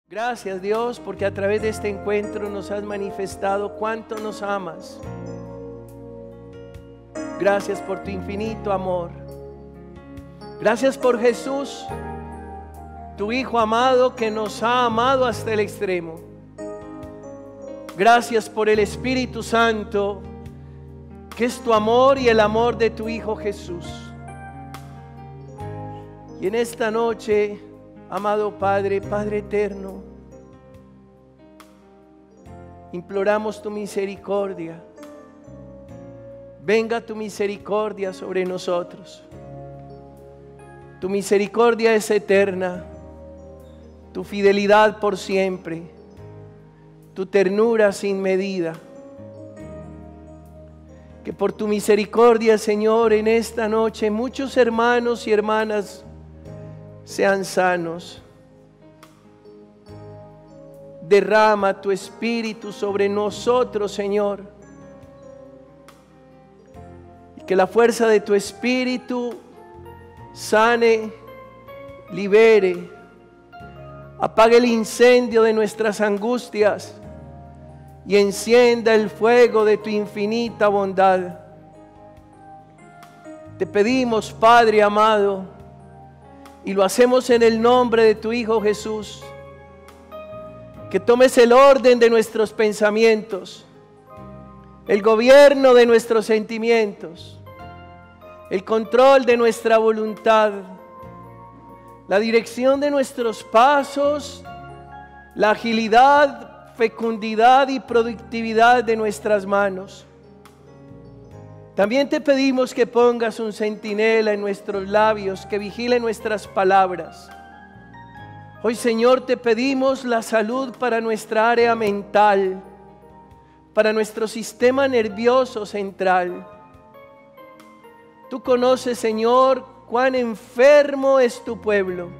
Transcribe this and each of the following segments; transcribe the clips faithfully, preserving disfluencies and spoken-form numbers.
Gracias, Dios, porque a través de este encuentro nos has manifestado cuánto nos amas. Gracias por tu infinito amor. Gracias por Jesús, tu Hijo amado, que nos ha amado hasta el extremo. Gracias por el Espíritu Santo, que es tu amor y el amor de tu Hijo Jesús. Y en esta noche, amado Padre, Padre eterno, imploramos tu misericordia. Venga tu misericordia sobre nosotros. Tu misericordia es eterna, tu fidelidad por siempre, tu ternura sin medida. Que por tu misericordia, Señor, en esta noche muchos hermanos y hermanas sean sanos. Derrama tu Espíritu sobre nosotros, Señor. Y que la fuerza de tu Espíritu sane, libere, apague el incendio de nuestras angustias y encienda el fuego de tu infinita bondad. Te pedimos, Padre amado, y lo hacemos en el nombre de tu Hijo Jesús, que tomes el orden de nuestros pensamientos, el gobierno de nuestros sentimientos, el control de nuestra voluntad, la dirección de nuestros pasos, la agilidad, fecundidad y productividad de nuestras manos. También te pedimos que pongas un centinela en nuestros labios, que vigile nuestras palabras. Hoy, Señor, te pedimos la salud para nuestra área mental, para nuestro sistema nervioso central. Tú conoces, Señor, cuán enfermo es tu pueblo.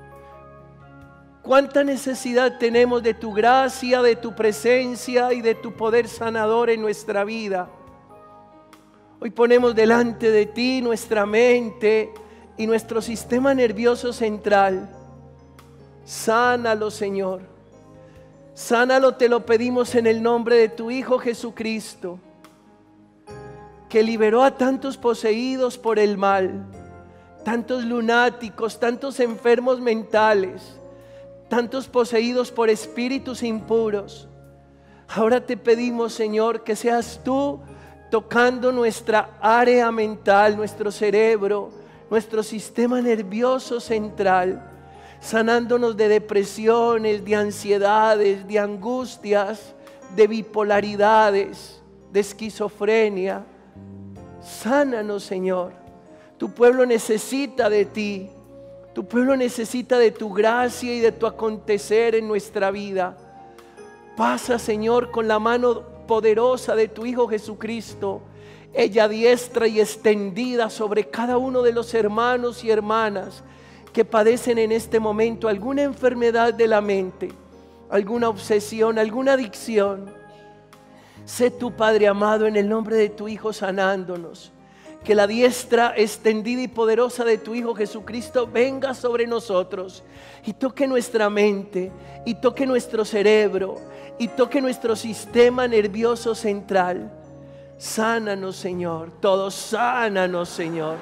Cuánta necesidad tenemos de tu gracia, de tu presencia y de tu poder sanador en nuestra vida. Hoy ponemos delante de ti nuestra mente y nuestro sistema nervioso central. Sánalo, Señor. Sánalo, te lo pedimos en el nombre de tu Hijo Jesucristo, que liberó a tantos poseídos por el mal, tantos lunáticos, tantos enfermos mentales, tantos poseídos por espíritus impuros. Ahora te pedimos, Señor, que seas tú tocando nuestra área mental, nuestro cerebro, nuestro sistema nervioso central, sanándonos de depresiones, de ansiedades, de angustias, de bipolaridades, de esquizofrenia. Sánanos, Señor. Tu pueblo necesita de ti. Tu pueblo necesita de tu gracia y de tu acontecer en nuestra vida. Pasa, Señor, con la mano poderosa de tu Hijo Jesucristo, ella diestra y extendida sobre cada uno de los hermanos y hermanas que padecen en este momento alguna enfermedad de la mente, alguna obsesión, alguna adicción. Sé tu Padre amado, en el nombre de tu Hijo, sanándonos. Que la diestra extendida y poderosa de tu Hijo Jesucristo venga sobre nosotros y toque nuestra mente, y toque nuestro cerebro, y toque nuestro sistema nervioso central. Sánanos, Señor. Todos sánanos, Señor.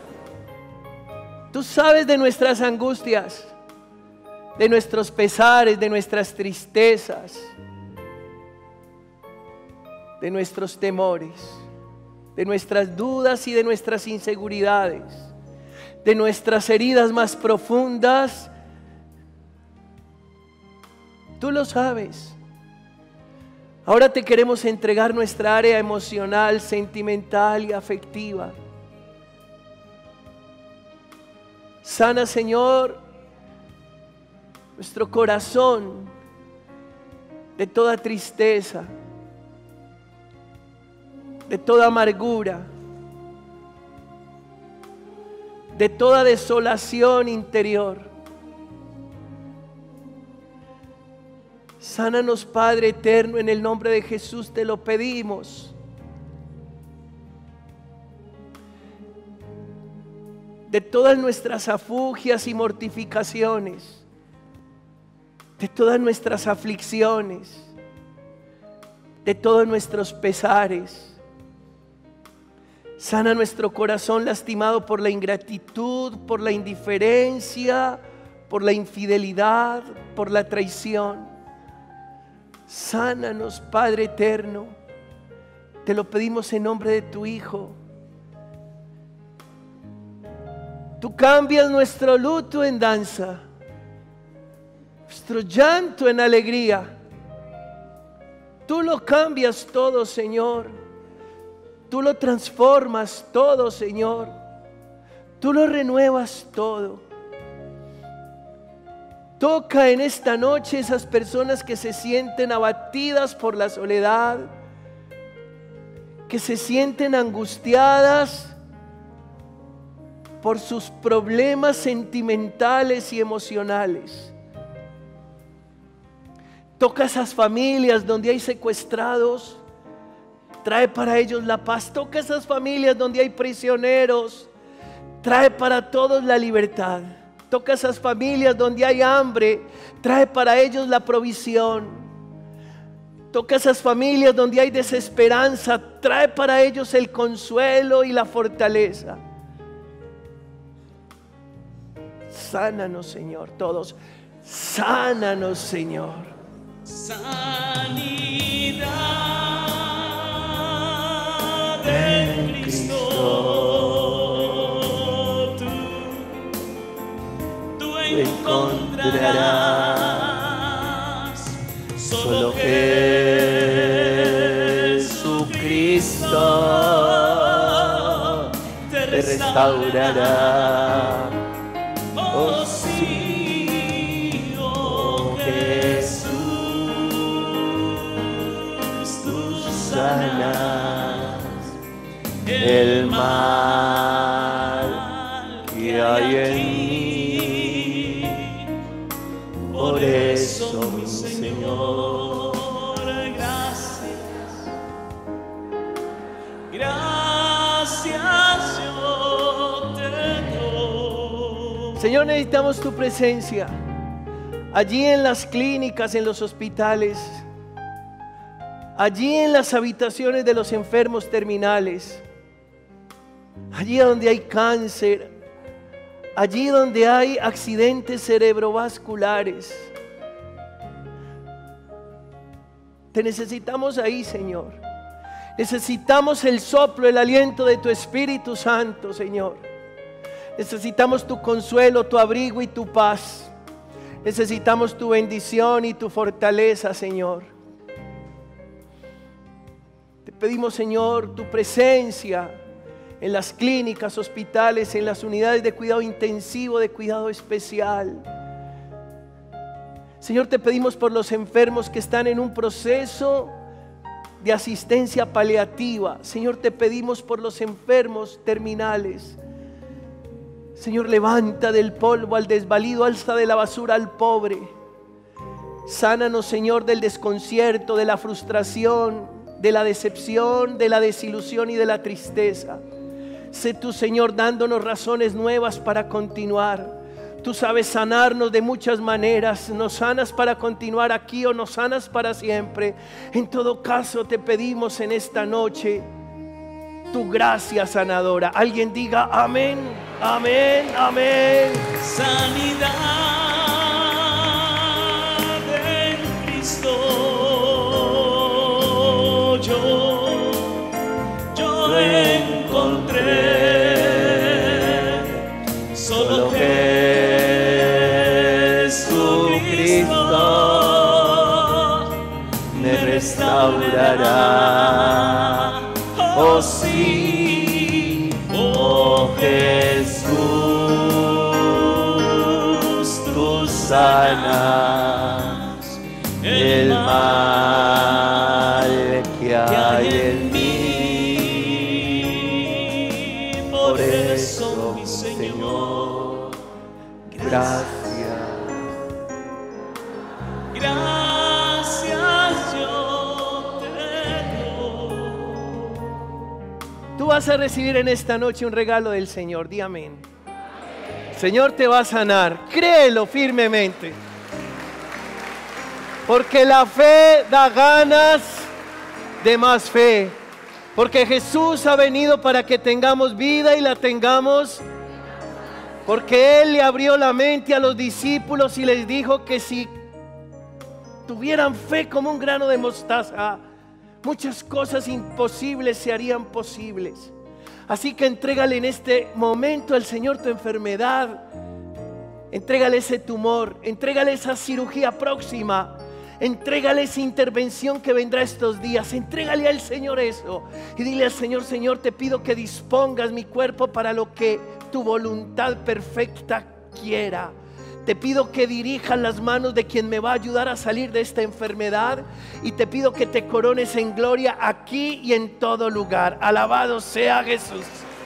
Tú sabes de nuestras angustias, de nuestros pesares, de nuestras tristezas, de nuestros temores, de nuestras dudas y de nuestras inseguridades, de nuestras heridas más profundas. Tú lo sabes. Ahora te queremos entregar nuestra área emocional, sentimental y afectiva. Sana, Señor, nuestro corazón de toda tristeza, de toda amargura, de toda desolación interior. Sánanos, Padre eterno, en el nombre de Jesús te lo pedimos. De todas nuestras afugias y mortificaciones, de todas nuestras aflicciones, de todos nuestros pesares. Sana nuestro corazón lastimado por la ingratitud, por la indiferencia, por la infidelidad, por la traición. Sánanos, Padre eterno. Te lo pedimos en nombre de tu Hijo. Tú cambias nuestro luto en danza, nuestro llanto en alegría. Tú lo cambias todo, Señor. Tú lo transformas todo, Señor. Tú lo renuevas todo. Toca en esta noche esas personas que se sienten abatidas por la soledad, que se sienten angustiadas por sus problemas sentimentales y emocionales. Toca esas familias donde hay secuestrados. Trae para ellos la paz. Toca esas familias donde hay prisioneros. Trae para todos la libertad. Toca esas familias donde hay hambre. Trae para ellos la provisión. Toca esas familias donde hay desesperanza. Trae para ellos el consuelo y la fortaleza. Sánanos, Señor, todos. Sánanos, Señor. Sanidad en Cristo, tú, tú encontrarás. Solo Jesucristo te restaurará. Oh sí, oh Jesús, tú sanas el mal que hay en mí. Por eso, mi Señor, gracias, gracias yo te doy. Señor, necesitamos tu presencia allí en las clínicas, en los hospitales, allí en las habitaciones de los enfermos terminales, allí donde hay cáncer, allí donde hay accidentes cerebrovasculares. Te necesitamos ahí, Señor. Necesitamos el soplo, el aliento de tu Espíritu Santo, Señor. Necesitamos tu consuelo, tu abrigo y tu paz. Necesitamos tu bendición y tu fortaleza, Señor. Te pedimos, Señor, tu presencia en las clínicas, hospitales, en las unidades de cuidado intensivo, de cuidado especial. Señor, te pedimos por los enfermos que están en un proceso de asistencia paliativa. Señor, te pedimos por los enfermos terminales. Señor, levanta del polvo al desvalido, alza de la basura al pobre. Sánanos, Señor, del desconcierto, de la frustración, de la decepción, de la desilusión y de la tristeza. Sé tú, Señor, dándonos razones nuevas para continuar. Tú sabes sanarnos de muchas maneras. Nos sanas para continuar aquí o nos sanas para siempre. En todo caso, te pedimos en esta noche tu gracia sanadora. Alguien diga amén, amén, amén. Sanidad en Cristo, yo, yo encontré. Solo Jesucristo me restaurará. Oh sí, oh Jesús, tú sanas el mal que hay en mí. Por eso, mi Señor, gracias. Gracias yo te doy. Tú vas a recibir en esta noche un regalo del Señor. Di amén. Señor te va a sanar. Créelo firmemente. Porque la fe da ganas de más fe. Porque Jesús ha venido para que tengamos vida y la tengamos. Porque Él le abrió la mente a los discípulos y les dijo que si tuvieran fe como un grano de mostaza, muchas cosas imposibles se harían posibles. Así que entrégale en este momento al Señor tu enfermedad. Entrégale ese tumor, entrégale esa cirugía próxima, entrégale esa intervención que vendrá estos días. Entrégale al Señor eso y dile al Señor: Señor, te pido que dispongas mi cuerpo para lo que tu voluntad perfecta quiera. Te pido que dirijas las manos de quien me va a ayudar a salir de esta enfermedad, y te pido que te corones en gloria aquí y en todo lugar. Alabado sea Jesús.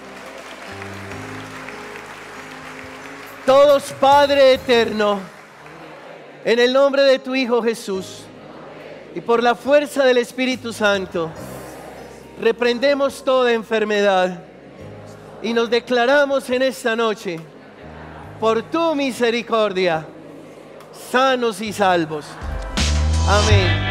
Todos, Padre eterno, en el nombre de tu Hijo Jesús y por la fuerza del Espíritu Santo, reprendemos toda enfermedad y nos declaramos en esta noche, por tu misericordia, sanos y salvos. Amén.